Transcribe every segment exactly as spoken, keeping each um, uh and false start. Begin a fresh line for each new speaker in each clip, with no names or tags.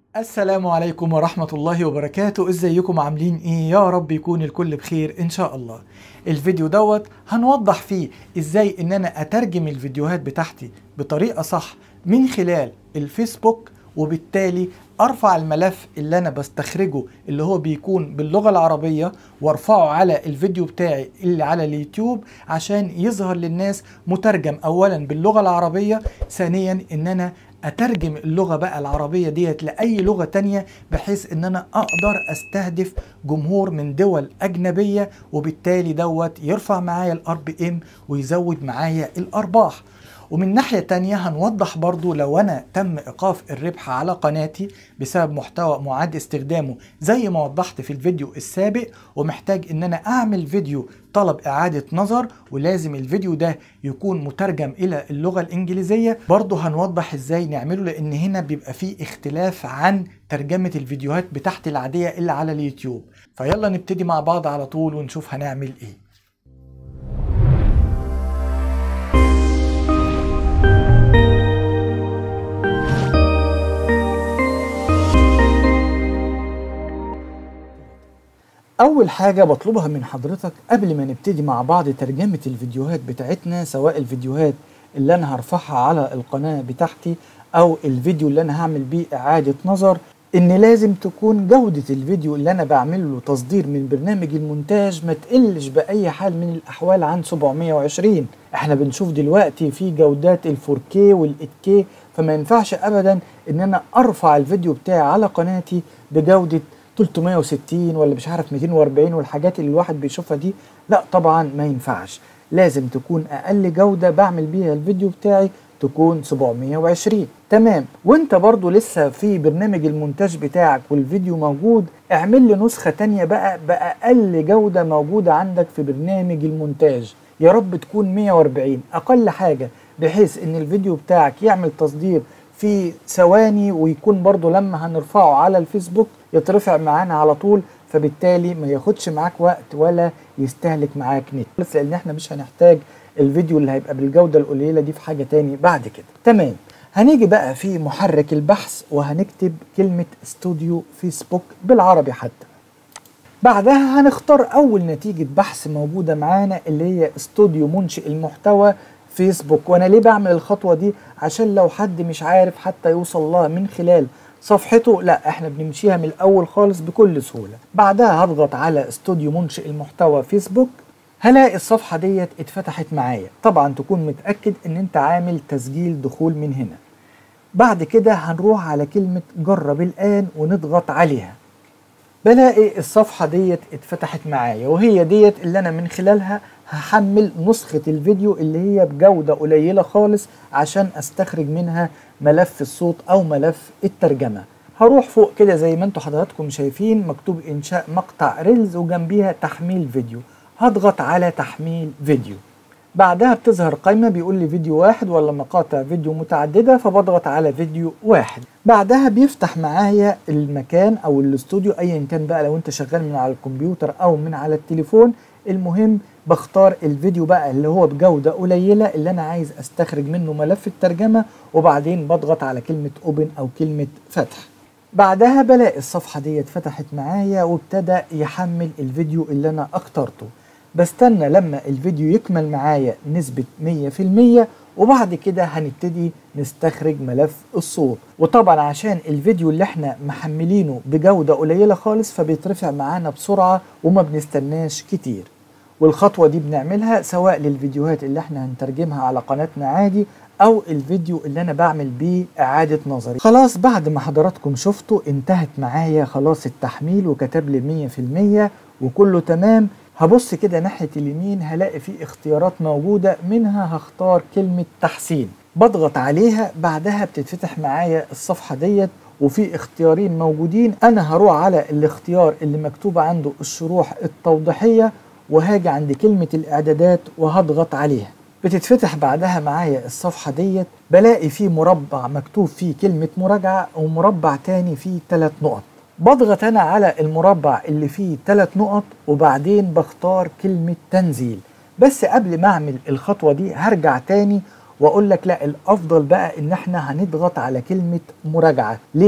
السلام عليكم ورحمة الله وبركاته. ازيكم عاملين ايه؟ يا رب يكون الكل بخير ان شاء الله. الفيديو دوت هنوضح فيه ازاي ان انا اترجم الفيديوهات بتاعتي بطريقة صح من خلال الفيسبوك، وبالتالي ارفع الملف اللي انا بستخرجه اللي هو بيكون باللغة العربية وارفعه على الفيديو بتاعي اللي على اليوتيوب عشان يظهر للناس مترجم اولا باللغة العربية، ثانيا ان انا اترجم اللغة بقى العربية ديت لأي لغة تانية بحيث ان انا اقدر استهدف جمهور من دول اجنبية، وبالتالي دوت يرفع معايا الار بي ام ويزود معايا الارباح. ومن ناحية تانية هنوضح برضو لو انا تم ايقاف الربح على قناتي بسبب محتوى معاد استخدامه زي ما وضحت في الفيديو السابق، ومحتاج ان انا اعمل فيديو طلب اعادة نظر ولازم الفيديو ده يكون مترجم الى اللغة الانجليزية. برضو هنوضح ازاي نعمله لان هنا بيبقى فيه اختلاف عن ترجمة الفيديوهات بتاعتي العادية اللي على اليوتيوب. فيلا نبتدي مع بعض على طول ونشوف هنعمل ايه. أول حاجة بطلبها من حضرتك قبل ما نبتدي مع بعض ترجمة الفيديوهات بتاعتنا، سواء الفيديوهات اللي أنا هرفعها على القناة بتاعتي أو الفيديو اللي أنا هعمل بيه إعادة نظر، إن لازم تكون جودة الفيديو اللي أنا بعمل له تصدير من برنامج المونتاج ما تقلش بأي حال من الأحوال عن سبعمية وعشرين. إحنا بنشوف دلوقتي في جودات ال فور كيه وال ايت كيه، فما ينفعش أبدا إن أنا أرفع الفيديو بتاعي على قناتي بجودة تلتمية وستين ولا مش عارف ميتين واربعين والحاجات اللي الواحد بيشوفها دي. لا طبعا ما ينفعش، لازم تكون اقل جودة بعمل بيها الفيديو بتاعي تكون سبعمية وعشرين. تمام. وانت برضو لسه في برنامج المونتاج بتاعك والفيديو موجود، اعمل لي نسخة تانية بقى بأقل جودة موجودة عندك في برنامج المونتاج، يا رب تكون مية واربعين اقل حاجة، بحيث ان الفيديو بتاعك يعمل تصدير في ثواني، ويكون برضو لما هنرفعه على الفيسبوك يترفع معانا على طول، فبالتالي ما ياخدش معاك وقت ولا يستهلك معاك نت، لان احنا مش هنحتاج الفيديو اللي هيبقى بالجودة القليلة دي في حاجة تاني بعد كده. تمام. هنيجي بقى في محرك البحث وهنكتب كلمة استوديو فيسبوك بالعربي حتى. بعدها هنختار اول نتيجة بحث موجودة معانا اللي هي استوديو منشئ المحتوى فيسبوك. وانا ليه بعمل الخطوة دي؟ عشان لو حد مش عارف حتى يوصل لها من خلال صفحته، لا احنا بنمشيها من الاول خالص بكل سهولة. بعدها هضغط على استوديو منشئ المحتوى فيسبوك، هلاقي الصفحة ديت اتفتحت معايا. طبعا تكون متأكد ان انت عامل تسجيل دخول من هنا. بعد كده هنروح على كلمة جرب الآن ونضغط عليها، بلاقي الصفحة ديت اتفتحت معايا، وهي ديت اللي انا من خلالها هحمل نسخة الفيديو اللي هي بجودة قليلة خالص عشان استخرج منها ملف الصوت او ملف الترجمة. هروح فوق كده زي ما انتوا حضراتكم شايفين مكتوب انشاء مقطع ريلز وجنبيها تحميل فيديو، هضغط على تحميل فيديو. بعدها بتظهر قائمة بيقول لي فيديو واحد ولا مقاطع فيديو متعددة، فبضغط على فيديو واحد. بعدها بيفتح معايا المكان او الاستوديو ايا كان بقى، لو انت شغال من على الكمبيوتر او من على التليفون، المهم بختار الفيديو بقى اللي هو بجودة قليلة اللي انا عايز استخرج منه ملف الترجمة، وبعدين بضغط على كلمة اوبن او كلمة فتح. بعدها بلاقي الصفحة دي اتفتحت معايا وابتدى يحمل الفيديو اللي انا اخترته. بستنى لما الفيديو يكمل معايا نسبة مية في المية، وبعد كده هنبتدي نستخرج ملف الصوت. وطبعا عشان الفيديو اللي احنا محملينه بجودة قليلة خالص فبيترفع معانا بسرعة وما بنستناش كتير. والخطوة دي بنعملها سواء للفيديوهات اللي احنا هنترجمها على قناتنا عادي او الفيديو اللي انا بعمل بيه اعادة نظري. خلاص بعد ما حضراتكم شفتوا انتهت معايا خلاص التحميل وكتب لي مية في المية وكله تمام. هبص كده ناحية اليمين هلاقي في اختيارات موجودة، منها هختار كلمة تحسين، بضغط عليها. بعدها بتتفتح معايا الصفحة ديت وفي اختيارين موجودين. انا هروح على الاختيار اللي مكتوب عنده الشروح التوضيحية وهاجي عند كلمة الاعدادات وهضغط عليها. بتتفتح بعدها معايا الصفحة ديت، بلاقي فيه مربع مكتوب فيه كلمة مراجعة ومربع تاني فيه ثلاث نقط. بضغط انا على المربع اللي فيه ثلاث نقط وبعدين بختار كلمة تنزيل. بس قبل ما اعمل الخطوة دي هرجع تاني واقول لك لا، الافضل بقى ان احنا هنضغط على كلمة مراجعة. ليه؟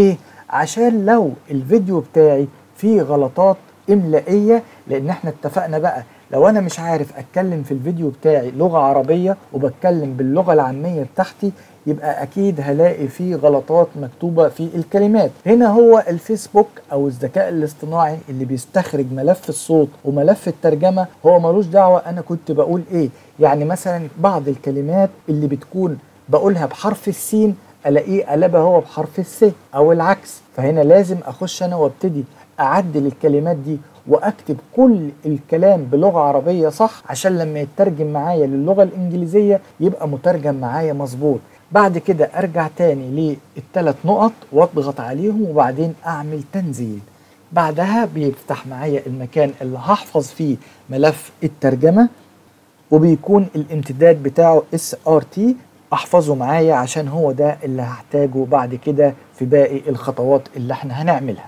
عشان لو الفيديو بتاعي فيه غلطات إملائية، لأن احنا اتفقنا بقى لو أنا مش عارف أتكلم في الفيديو بتاعي لغة عربية وبتكلم باللغة العامية بتاعتي، يبقى أكيد هلاقي فيه غلطات مكتوبة في الكلمات. هنا هو الفيسبوك أو الذكاء الاصطناعي اللي بيستخرج ملف الصوت وملف الترجمة، هو ملوش دعوة أنا كنت بقول إيه. يعني مثلا بعض الكلمات اللي بتكون بقولها بحرف السين الاقيه قلبها هو بحرف الس او العكس، فهنا لازم اخش انا وابتدي اعدل الكلمات دي واكتب كل الكلام بلغة عربية صح، عشان لما يترجم معايا للغة الانجليزية يبقى مترجم معايا مظبوط. بعد كده ارجع تاني للثلاث نقط واضغط عليهم وبعدين اعمل تنزيل. بعدها بيفتح معايا المكان اللي هحفظ فيه ملف الترجمة، وبيكون الامتداد بتاعه إس آر تي، احفظه معايا عشان هو ده اللي هحتاجه بعد كده في باقي الخطوات اللي احنا هنعملها.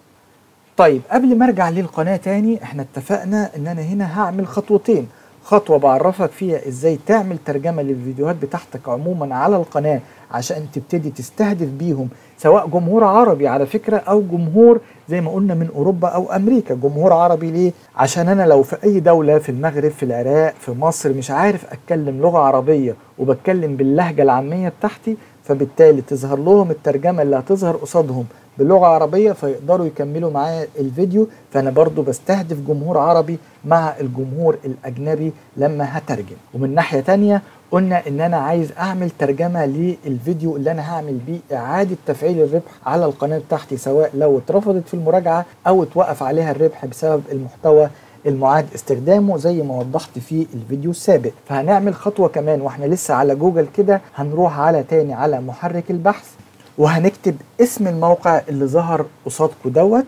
طيب قبل ما ارجع للقناة تاني، احنا اتفقنا ان انا هنا هعمل خطوتين. خطوة بعرفك فيها ازاي تعمل ترجمة للفيديوهات بتاعتك عموما على القناة عشان تبتدي تستهدف بيهم سواء جمهور عربي على فكرة او جمهور زي ما قلنا من اوروبا او امريكا. جمهور عربي ليه؟ عشان انا لو في اي دولة في المغرب في العراق في مصر مش عارف اتكلم لغة عربية وبتكلم باللهجة العامية بتاعتي، فبالتالي تظهر لهم الترجمة اللي هتظهر قصادهم بلغة عربية فيقدروا يكملوا معايا الفيديو. فأنا برضو بستهدف جمهور عربي مع الجمهور الأجنبي لما هترجم. ومن ناحية تانية قلنا إن أنا عايز أعمل ترجمة للفيديو اللي أنا هعمل بيه إعادة تفعيل الربح على القناة بتاعتي، سواء لو اترفضت في المراجعة أو اتوقف عليها الربح بسبب المحتوى المعاد استخدامه زي ما وضحت في الفيديو السابق. فهنعمل خطوة كمان واحنا لسه على جوجل كده، هنروح على تاني على محرك البحث وهنكتب اسم الموقع اللي ظهر قصادكم دوت.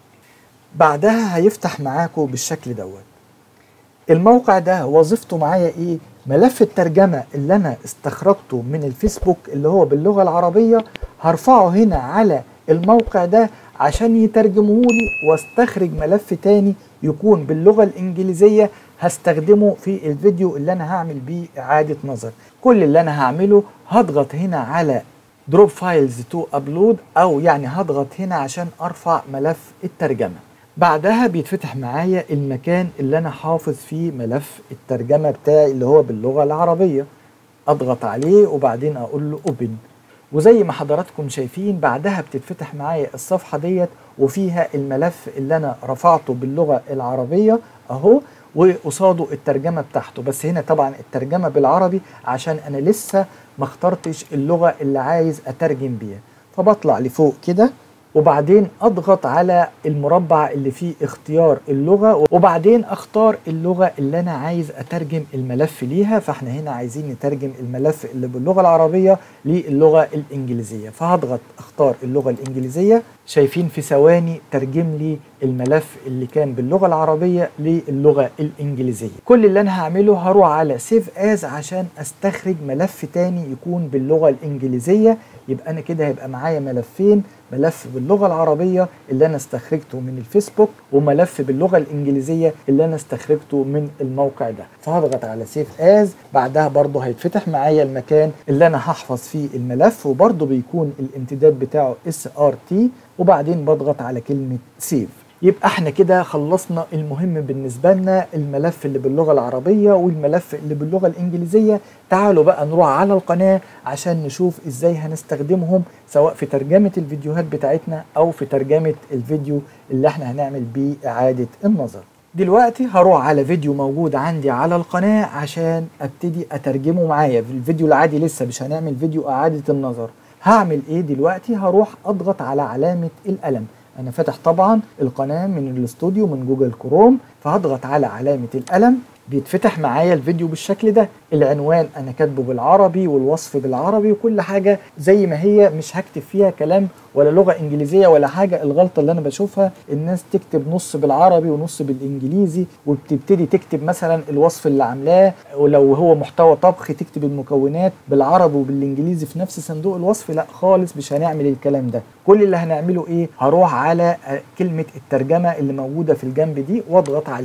بعدها هيفتح معاكم بالشكل دوت. الموقع ده وظيفته معايا ايه؟ ملف الترجمة اللي انا استخرجته من الفيسبوك اللي هو باللغة العربية هرفعه هنا على الموقع ده عشان يترجمهولي واستخرج ملف تاني يكون باللغة الانجليزية هستخدمه في الفيديو اللي انا هعمل بيه اعادة نظر. كل اللي انا هعمله هضغط هنا على دروب فايلز تو ابلود، او يعني هضغط هنا عشان ارفع ملف الترجمة. بعدها بيتفتح معايا المكان اللي انا حافظ فيه ملف الترجمة بتاعي اللي هو باللغة العربية، اضغط عليه وبعدين اقول له اوبن. وزي ما حضراتكم شايفين بعدها بتتفتح معايا الصفحة ديت وفيها الملف اللي انا رفعته باللغة العربية اهو، وقصاده الترجمة بتاعته. بس هنا طبعا الترجمة بالعربي عشان انا لسه ما اخترتش اللغة اللي عايز اترجم بيها. فبطلع لفوق كده وبعدين اضغط على المربع اللي فيه اختيار اللغة وبعدين اختار اللغة اللي انا عايز اترجم الملف ليها. فاحنا هنا عايزين نترجم الملف اللي باللغة العربية للغة الانجليزية، فهضغط اختار اللغة الانجليزية. شايفين في ثواني ترجم لي الملف اللي كان باللغة العربية للغة الانجليزية. كل اللي انا هعمله هروح على سيف از عشان استخرج ملف تاني يكون باللغة الانجليزية. يبقى انا كده هيبقى معايا ملفين، ملف باللغة العربية اللي انا استخرجته من الفيسبوك وملف باللغة الانجليزية اللي انا استخرجته من الموقع ده. فهضغط على سيف از، بعدها برضه هيتفتح معايا المكان اللي انا هحفظ فيه الملف وبرضه بيكون الامتداد بتاعه إس آر تي، وبعدين بضغط على كلمة سيف. يبقى احنا كده خلصنا المهم بالنسبة لنا، الملف اللي باللغة العربية والملف اللي باللغة الانجليزية. تعالوا بقى نروح على القناة عشان نشوف ازاي هنستخدمهم سواء في ترجمة الفيديوهات بتاعتنا او في ترجمة الفيديو اللي احنا هنعمل بيه اعادة النظر. دلوقتي هروح على فيديو موجود عندي على القناة عشان ابتدي اترجمه معايا. في الفيديو العادي لسه مش هنعمل فيديو اعادة النظر. هعمل ايه دلوقتي؟ هروح اضغط على علامة القلم. انا فاتح طبعا القناة من الاستوديو من جوجل كروم، فهضغط على علامة القلم بيتفتح معايا الفيديو بالشكل ده. العنوان انا كاتبه بالعربي والوصف بالعربي وكل حاجة زي ما هي، مش هكتب فيها كلام ولا لغة انجليزية ولا حاجة. الغلطة اللي انا بشوفها الناس تكتب نص بالعربي ونص بالانجليزي وبتبتدي تكتب مثلا الوصف اللي عاملاه، ولو هو محتوى طبخ تكتب المكونات بالعربي وبالانجليزي في نفس صندوق الوصف. لا خالص، مش هنعمل الكلام ده. كل اللي هنعمله ايه؟ هروح على كلمة الترجمة اللي موجودة في الجنب دي واضغط عليها.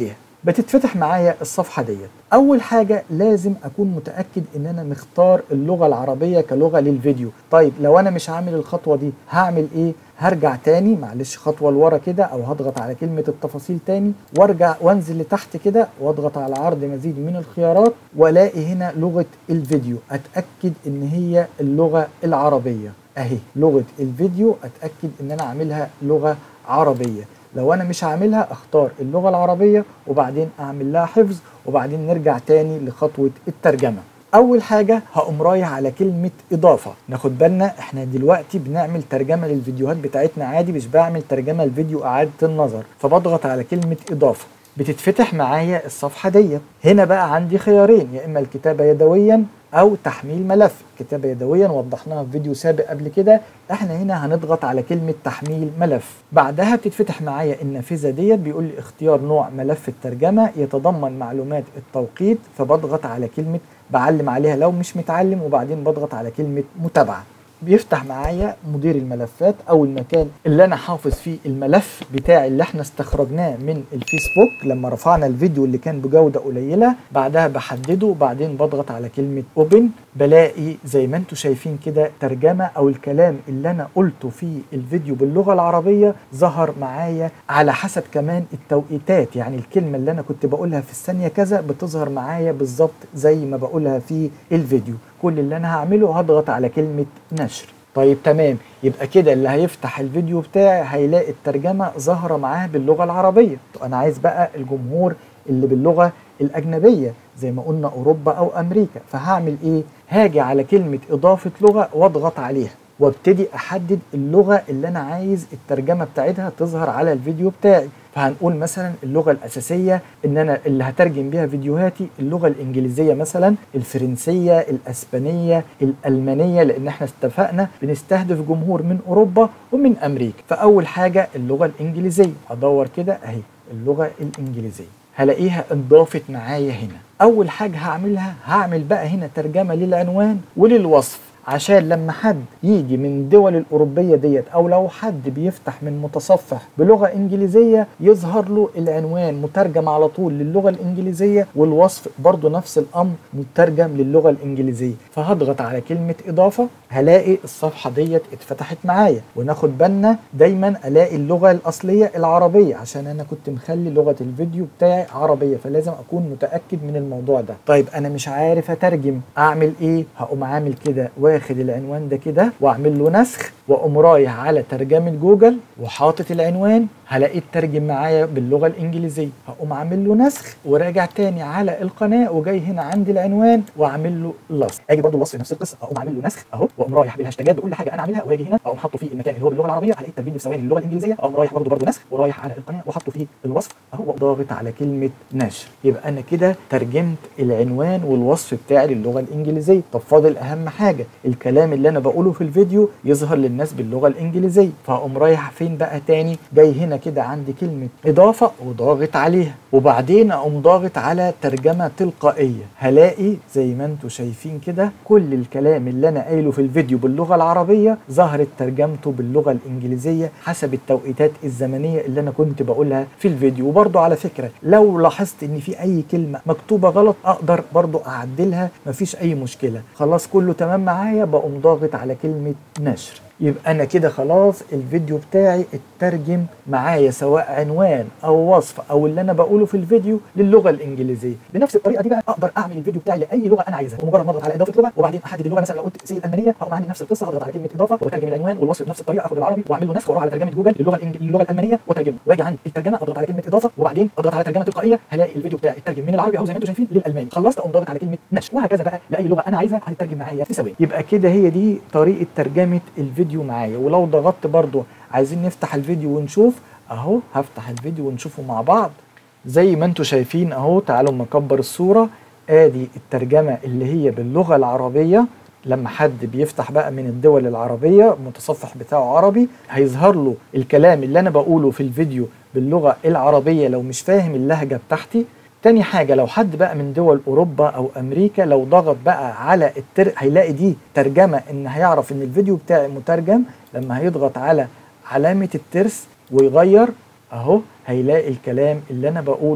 بتتفتح معايا الصفحة ديت. أول حاجة لازم أكون متأكد إن أنا مختار اللغة العربية كلغة للفيديو. طيب لو أنا مش عامل الخطوة دي هعمل إيه؟ هرجع تاني معلش خطوة لورا كده، أو هضغط على كلمة التفاصيل تاني وارجع وانزل لتحت كده واضغط على عرض مزيد من الخيارات، والاقي هنا لغة الفيديو. أتأكد إن هي اللغة العربية أهي لغة الفيديو، أتأكد إن أنا عاملها لغة عربية. لو أنا مش عاملها أختار اللغة العربية وبعدين أعمل لها حفظ، وبعدين نرجع تاني لخطوة الترجمة. أول حاجة هقوم رايح على كلمة إضافة. ناخد بالنا إحنا دلوقتي بنعمل ترجمة للفيديوهات بتاعتنا عادي، مش بعمل ترجمة لفيديو إعادة النظر، فبضغط على كلمة إضافة. بتتفتح معايا الصفحة ديت. هنا بقى عندي خيارين، يا إما الكتابة يدويا أو تحميل ملف. كتابة يدويا وضحناها في فيديو سابق قبل كده، احنا هنا هنضغط على كلمة تحميل ملف. بعدها بتتفتح معايا النافذة ديت، بيقول لي اختيار نوع ملف الترجمة يتضمن معلومات التوقيت، فبضغط على كلمة بعلم عليها لو مش متعلم، وبعدين بضغط على كلمة متابعة. بيفتح معايا مدير الملفات او المكان اللي انا حافظ فيه الملف بتاعي اللي احنا استخرجناه من الفيسبوك لما رفعنا الفيديو اللي كان بجودة قليلة. بعدها بحدده وبعدين بضغط على كلمة اوبن، بلاقي زي ما انتم شايفين كده ترجمة او الكلام اللي انا قلته في الفيديو باللغة العربية ظهر معايا على حسب كمان التوقيتات. يعني الكلمة اللي انا كنت بقولها في الثانية كذا بتظهر معايا بالظبط زي ما بقولها في الفيديو. كل اللي انا هعمله هضغط على كلمة نشر. طيب تمام، يبقى كده اللي هيفتح الفيديو بتاعي هيلاقي الترجمة ظاهرة معاه باللغة العربية. انا عايز بقى الجمهور اللي باللغة الأجنبية زي ما قلنا أوروبا أو أمريكا، فهعمل إيه؟ هاجي على كلمة إضافة لغة واضغط عليها وابتدي أحدد اللغة اللي أنا عايز الترجمة بتاعتها تظهر على الفيديو بتاعي. فهنقول مثلا اللغة الأساسية إن أنا اللي هترجم بيها فيديوهاتي اللغة الإنجليزية، مثلا الفرنسية، الأسبانية، الألمانية، لأن احنا اتفقنا بنستهدف جمهور من أوروبا ومن أمريكا. فأول حاجة اللغة الإنجليزية، أدور كده أهي اللغة الإنجليزية، هلاقيها انضافت معايا هنا. أول حاجة هعملها هعمل بقى هنا ترجمة للعنوان وللوصف، عشان لما حد يجي من الدول الأوروبية ديت أو لو حد بيفتح من متصفح بلغة إنجليزية يظهر له العنوان مترجم على طول للغة الإنجليزية، والوصف برضو نفس الأمر مترجم للغة الإنجليزية. فهضغط على كلمة إضافة هلاقي الصفحة ديت اتفتحت معايا. وناخد بالنا دايما ألاقي اللغة الأصلية العربية، عشان أنا كنت مخلي لغة الفيديو بتاعي عربية، فلازم أكون متأكد من الموضوع ده. طيب أنا مش عارف أترجم، أعمل إيه؟ هقوم عامل كده واخد العنوان ده كده واعمل له نسخ، واقوم رايح على ترجمة جوجل وحاطط العنوان، هلاقيه اترجم معايا باللغة الإنجليزية. هقوم عامل له نسخ وراجع تاني على القناة وجاي هنا عند العنوان واعمل له لصق. اجي برضه الوصف نفس القصة، اقوم عامل له نسخ اهو، واقوم رايح بالهاشتاجات بكل حاجة انا عاملها، واجي هنا اقوم حاطه فيه المكان اللي هو باللغة العربية، هلاقيه الترجمة في ثواني للغة الإنجليزية، اقوم رايح برضه برضه نسخ ورايح على القناة وحاطه فيه الوصف اهو، وضاغط على كلمة نشر. يبقى انا كده ترجمت العنوان والوصف بتاعي للغة الإنجليزية. طب فاضل اهم حاجة، الكلام اللي انا بقوله في الفيديو يظهر للناس باللغة الإنجليزية. فاقوم رايح فين بقى تاني؟ جاي هنا كده عندي كلمة إضافة وضاغط عليها، وبعدين أقوم ضاغط على ترجمة تلقائية. هلاقي زي ما انتم شايفين كده كل الكلام اللي أنا قايله في الفيديو باللغة العربية ظهرت ترجمته باللغة الإنجليزية حسب التوقيتات الزمنية اللي أنا كنت بقولها في الفيديو. وبرضو على فكرة لو لاحظت إن في أي كلمة مكتوبة غلط أقدر برضو أعدلها، مفيش أي مشكلة. خلاص كله تمام معايا، بقوم ضاغط على كلمة نشر. يبقى أنا كده خلاص الفيديو بتاعي اترجم معايا سواء عنوان أو وصف أو اللي أنا بقوله في الفيديو للغة الإنجليزية. بنفس الطريقة دي بقى أقدر أعمل الفيديو بتاعي لأي لغة أنا عايزها، ومجرد ما أضغط على إضافة لغة وبعدين أحدد اللغة، مثلا لو قلت سي الألمانية هقوم عامل نفس القصة، أضغط على كلمة إضافة وأترجم العنوان والوصف بنفس الطريقة، آخد العربي وأعمل له نسخ وأروح على ترجمة جوجل للغة الإنج... للغة الألمانية وأترجمه، وأجي عند الترجمة أضغط على كلمة إضافة وبعدين أضغط على ترجمة تلقائية، هلاقي الفيديو بتاعي اترجم من العربي أهو زي ما أنتم شايفين للألماني. خلصت أقوم ضاغط على كلمة نشر، وهكذا بقى لأي لغة أنا عايزها هتترجم معايا في ثواني. يبقى كده هي دي طريقة ترجمة الفيديو معايا. ولو ضغطت برضو عايزين نفتح الفيديو ونشوف اهو، هفتح الفيديو ونشوفه مع بعض زي ما انتم شايفين اهو. تعالوا نكبر الصورة، ادي الترجمة اللي هي باللغة العربية. لما حد بيفتح بقى من الدول العربية متصفح بتاعه عربي هيظهر له الكلام اللي انا بقوله في الفيديو باللغة العربية لو مش فاهم اللهجة بتاعتي. تاني حاجة لو حد بقى من دول أوروبا أو أمريكا لو ضغط بقى على التر هيلاقي دي ترجمة، إن هيعرف إن الفيديو بتاعي مترجم. لما هيضغط على علامة الترس ويغير أهو هيلاقي الكلام اللي أنا بقوله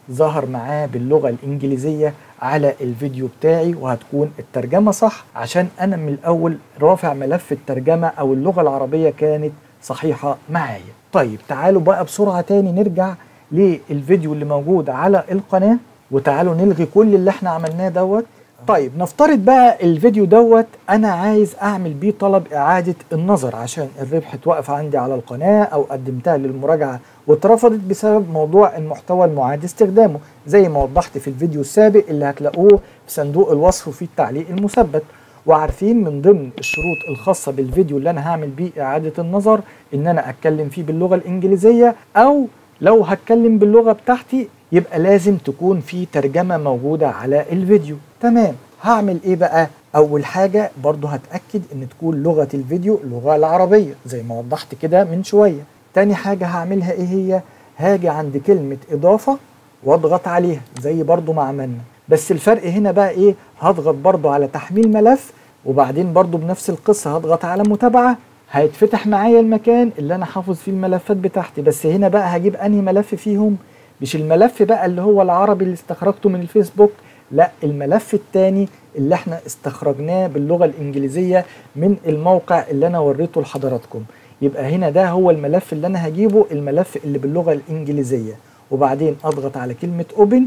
ظهر معاه باللغة الإنجليزية على الفيديو بتاعي، وهتكون الترجمة صح عشان أنا من الأول رافع ملف الترجمة أو اللغة العربية كانت صحيحة معايا. طيب تعالوا بقى بسرعة تاني نرجع للفيديو اللي موجود على القناة، وتعالوا نلغي كل اللي احنا عملناه دوت. طيب نفترض بقى الفيديو دوت انا عايز اعمل بيه طلب اعادة النظر عشان الربح توقف عندي على القناة، او قدمتها للمراجعة واترفضت بسبب موضوع المحتوى المعاد استخدامه، زي ما وضحت في الفيديو السابق اللي هتلاقوه في صندوق الوصف وفي التعليق المثبت. وعارفين من ضمن الشروط الخاصة بالفيديو اللي انا هعمل بيه اعادة النظر ان انا اتكلم فيه باللغة الانجليزية، او لو هتكلم باللغة بتاعتي يبقى لازم تكون في ترجمة موجودة على الفيديو. تمام، هعمل ايه بقى؟ اول حاجة برضو هتأكد ان تكون لغة الفيديو اللغة العربية زي ما وضحت كده من شوية. تاني حاجة هعملها ايه هي؟ هاجي عند كلمة اضافة واضغط عليها زي برضو ما عملنا، بس الفرق هنا بقى ايه؟ هضغط برضو على تحميل ملف، وبعدين برضو بنفس القصة هضغط على متابعة، هيتفتح معايا المكان اللي انا حافظ فيه الملفات بتاعتي. بس هنا بقى هجيب انهي ملف فيهم؟ مش الملف بقى اللي هو العربي اللي استخرجته من الفيسبوك، لا، الملف التاني اللي احنا استخرجناه باللغة الانجليزية من الموقع اللي انا وريته لحضراتكم. يبقى هنا ده هو الملف اللي انا هجيبه، الملف اللي باللغة الانجليزية، وبعدين اضغط على كلمة اوبن،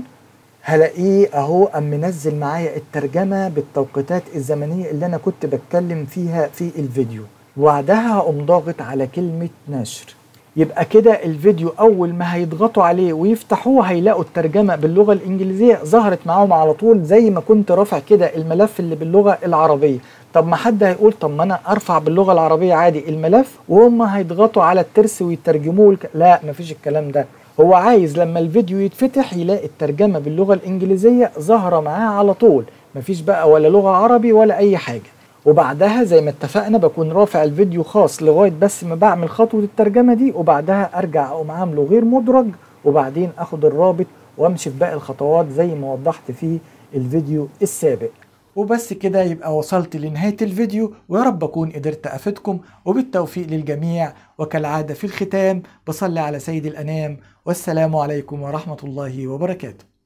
هلاقيه اهو ام منزل معايا الترجمة بالتوقيتات الزمنية اللي انا كنت بتكلم فيها في الفيديو، وبعدها هقوم ضاغط على كلمة نشر. يبقى كده الفيديو اول ما هيضغطوا عليه ويفتحوه هيلاقوا الترجمة باللغة الانجليزية ظهرت معاهم على طول، زي ما كنت رافع كده الملف اللي باللغة العربية. طب ما حد هيقول طب ما انا ارفع باللغة العربية عادي الملف وهم هيضغطوا على الترس ويترجموه الك... لا، مفيش الكلام ده. هو عايز لما الفيديو يتفتح يلاقي الترجمة باللغة الانجليزية ظاهرة معاه على طول، مفيش بقى ولا لغة عربي ولا اي حاجة. وبعدها زي ما اتفقنا بكون رافع الفيديو خاص لغاية بس ما بعمل خطوة الترجمة دي، وبعدها ارجع اقوم عامله غير مدرج، وبعدين اخد الرابط وامشي في باقي الخطوات زي ما وضحت في الفيديو السابق. وبس كده يبقى وصلت لنهاية الفيديو، ويا رب أكون قدرت أفيدكم، وبالتوفيق للجميع. وكالعادة في الختام بصلي على سيد الأنام، والسلام عليكم ورحمة الله وبركاته.